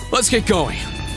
Let's get going.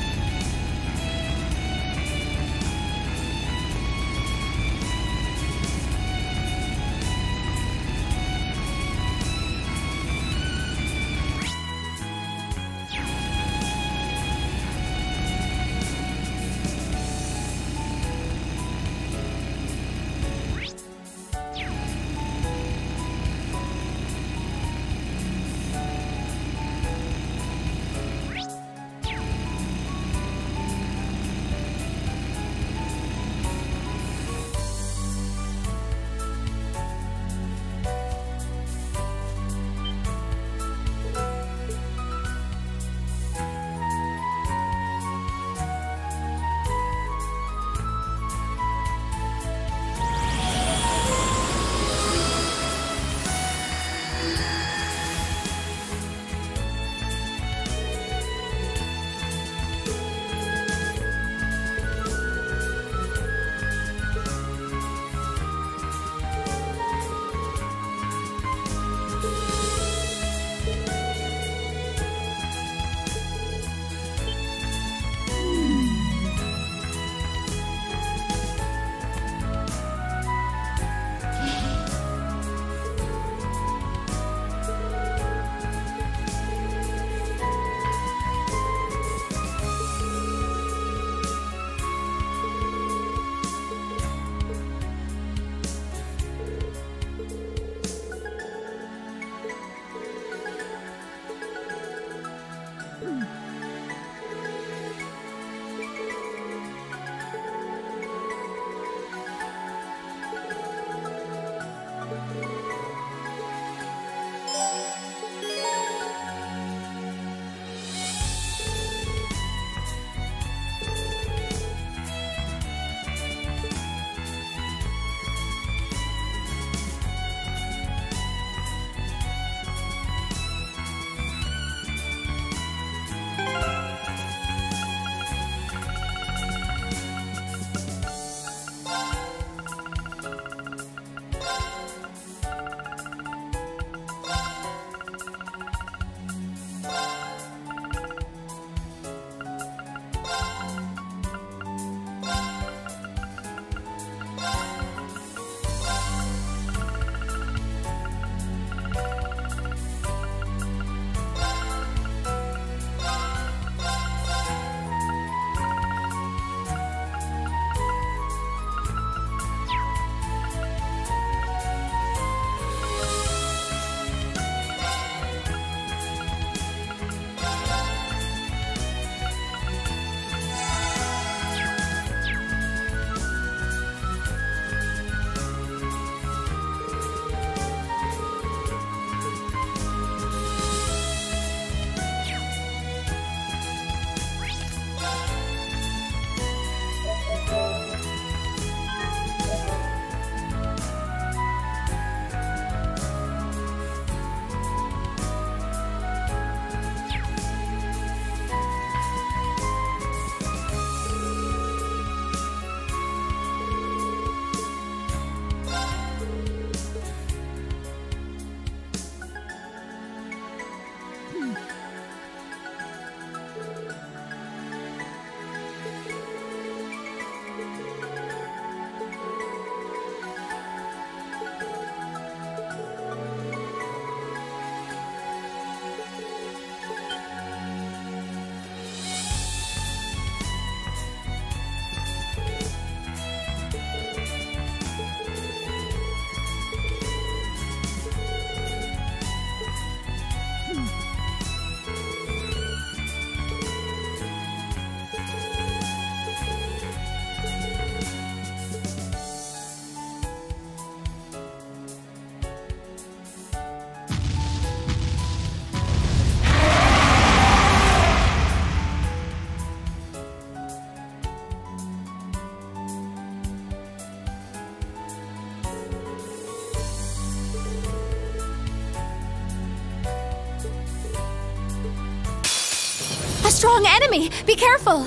Strong enemy! Be careful!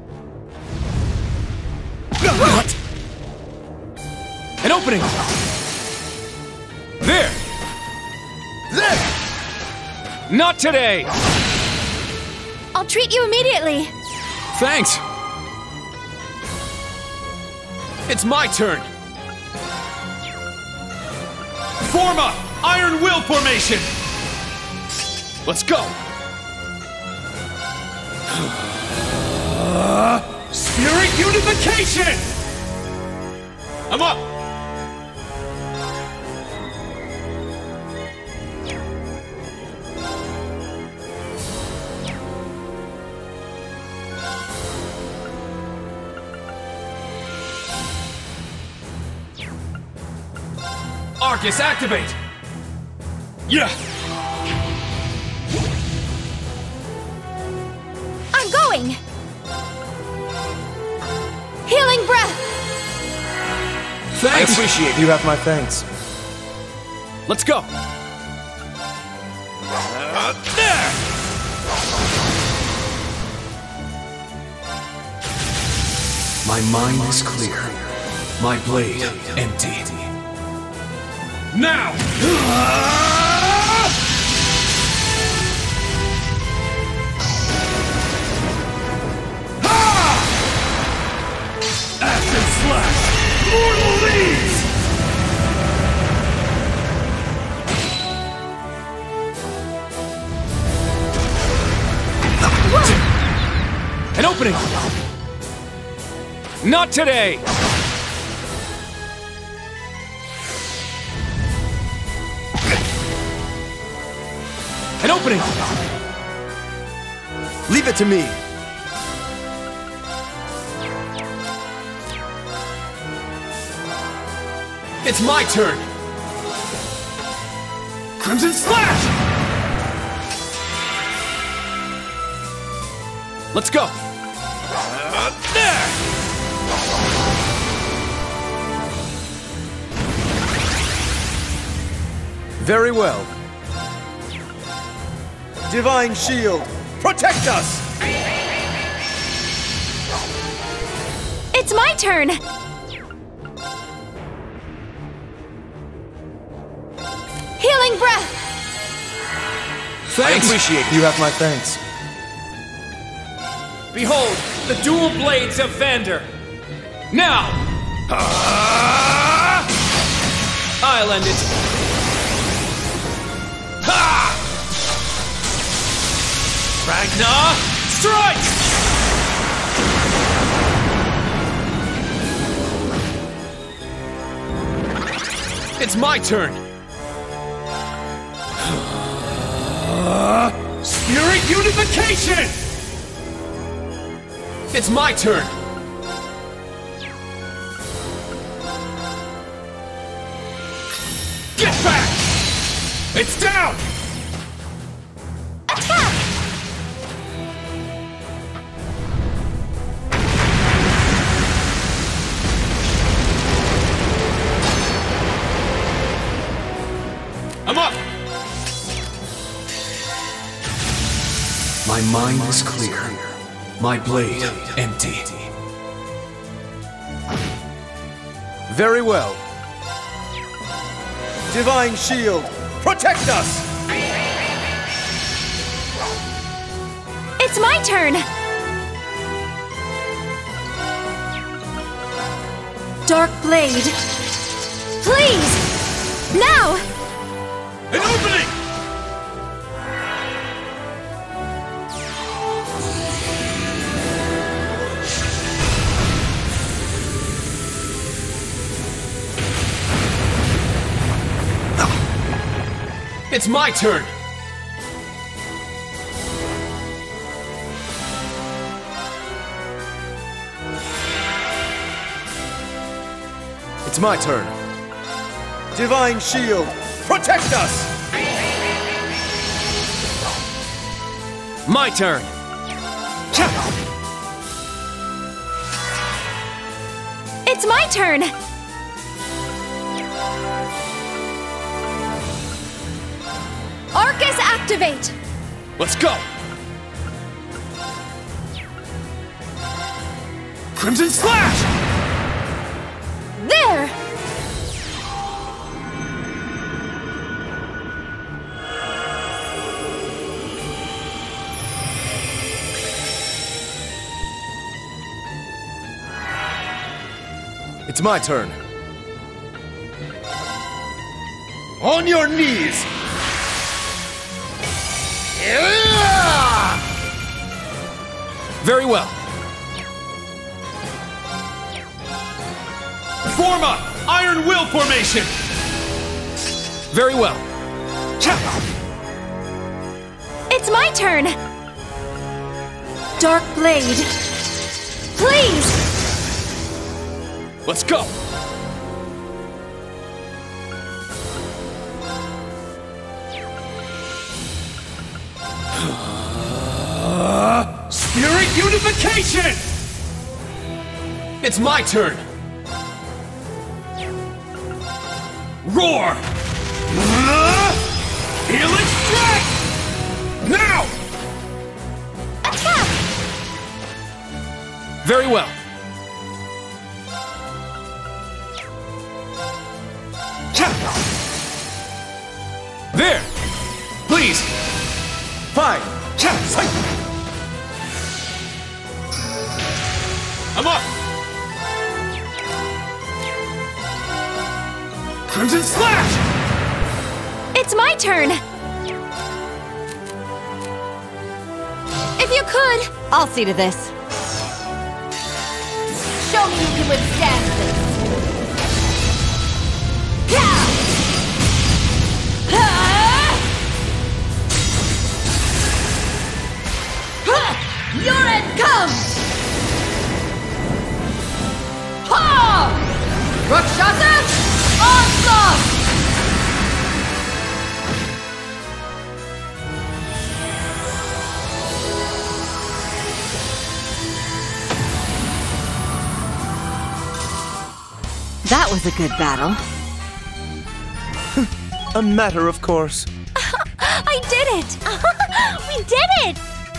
What? An opening! There! There! Not today! I'll treat you immediately. Thanks. It's my turn. Form a Iron Will formation. Let's go. Spirit unification. I'm up. Arcus, activate! Yeah! I'm going! Healing breath! Thanks! I appreciate you have my thanks. Let's go! There! My mind is clear. My blade empty. Now! Acid slash! Mortal leaves! An opening! Not today! An opening! Leave it to me. It's my turn! Crimson Slash! Let's go! There! Very well. Divine Shield, protect us! It's my turn! Healing breath! Thanks! I appreciate you have my thanks. Behold, the dual blades of Vander! Now! I'll end it! Ha! Ragnar, strike! It's my turn! Spirit unification! It's my turn! Get back! It's down! Attack! I'm up! My mind is clear. My blade empty. Very well. Divine Shield, protect us! It's my turn! Dark Blade. Please! Now! An opening! It's my turn! It's my turn. Divine Shield, protect us! My turn! It's my turn! Arcus, activate! Let's go! Crimson Slash! There! It's my turn. On your knees! Very well. Form up! Iron Will formation! Very well. It's my turn! Dark Blade. Please! Let's go! Spirit Unification! It's my turn! Roar! Healing Strike! Now! Attack! Very well. There! Please! Fine! I'm up! Crimson Slash! It's my turn! If you could! I'll see to this. Show me you can withstand this. Your end comes! Ha! Rakshasa! Onslaught! That was a good battle. A matter of course. I did it! We did it!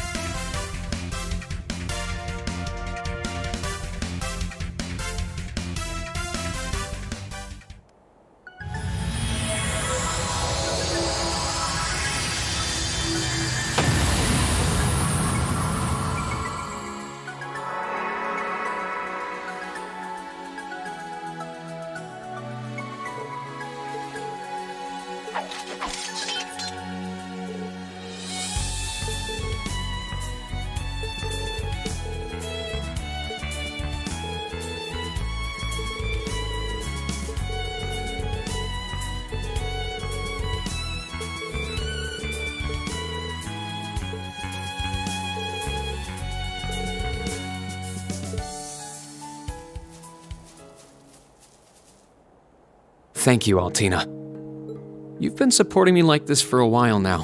Thank you, Altina. You've been supporting me like this for a while now.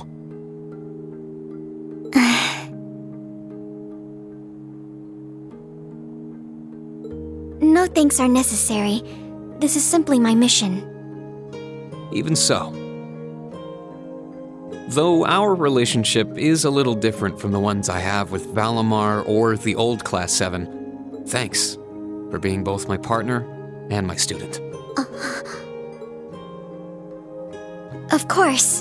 No thanks are necessary. This is simply my mission. Even so. Though our relationship is a little different from the ones I have with Valimar or the old Class 7, thanks for being both my partner and my student. Of course.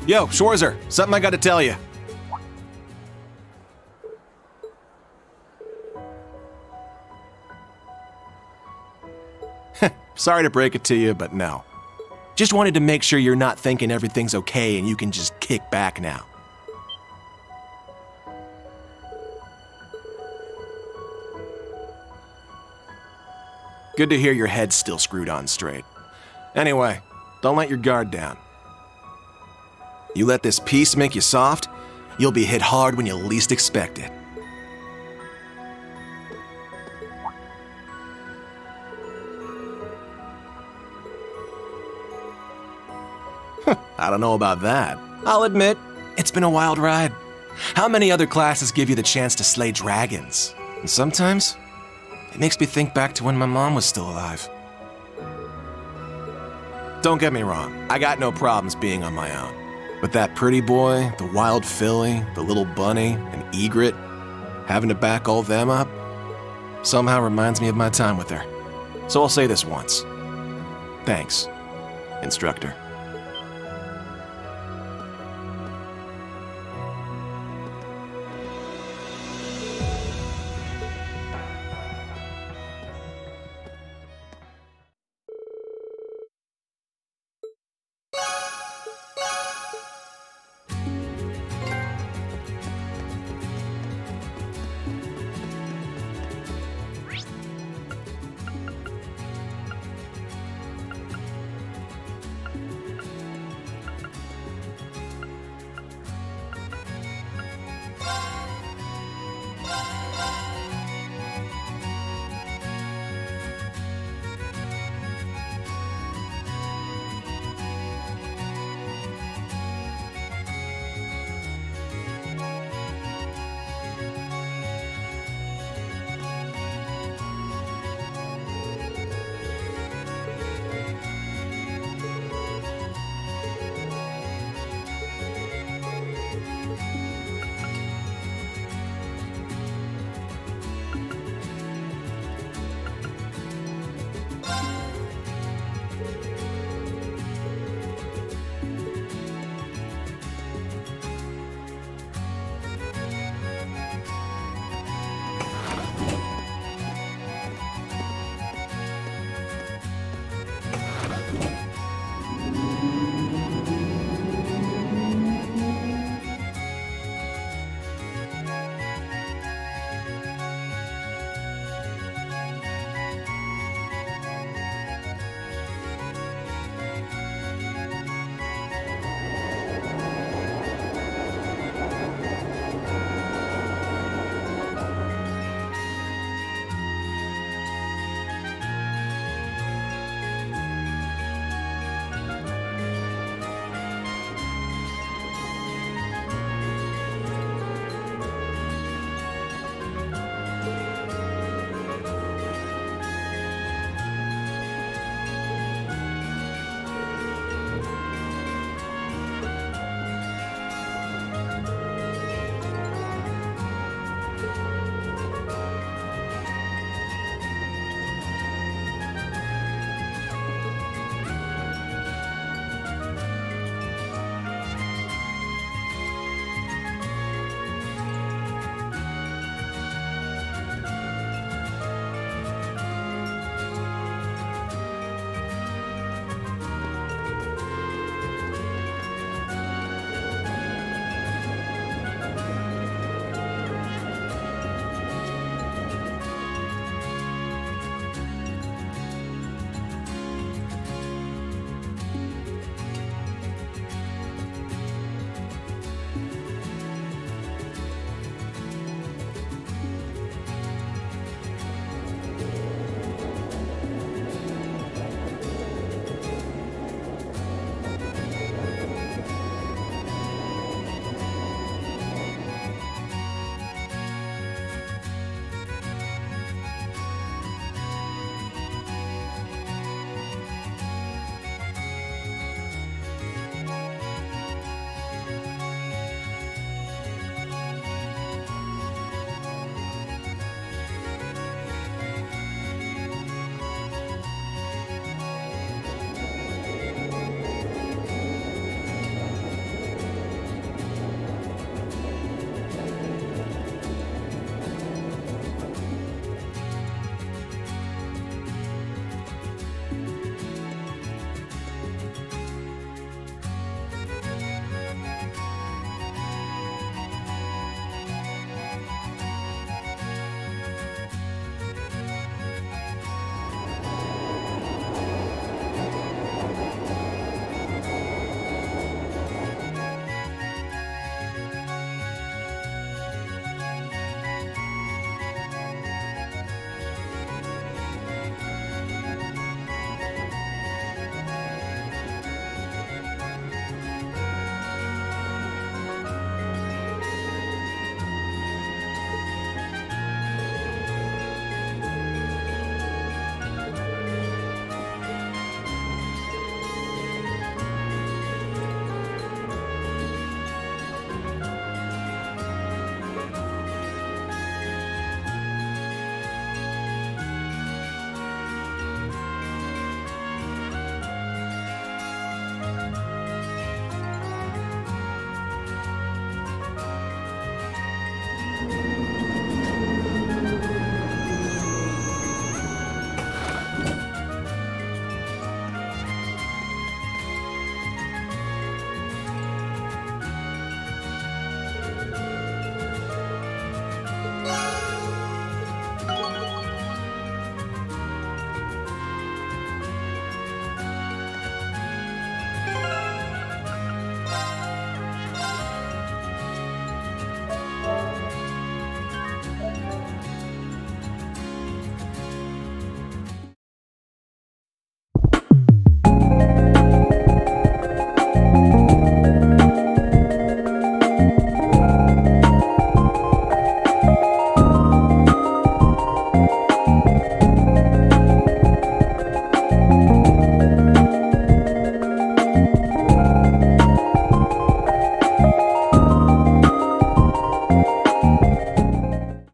Yo, Schwarzer, something I gotta tell you. Sorry to break it to you, but no. Just wanted to make sure you're not thinking everything's okay and you can just kick back now. Good to hear your head's still screwed on straight. Anyway, don't let your guard down. You let this peace make you soft, you'll be hit hard when you least expect it. I don't know about that. I'll admit, it's been a wild ride. How many other classes give you the chance to slay dragons? And sometimes, it makes me think back to when my mom was still alive. Don't get me wrong, I got no problems being on my own. But that pretty boy, the wild filly, the little bunny, and egret, having to back all them up, somehow reminds me of my time with her. So I'll say this once. Thanks, instructor.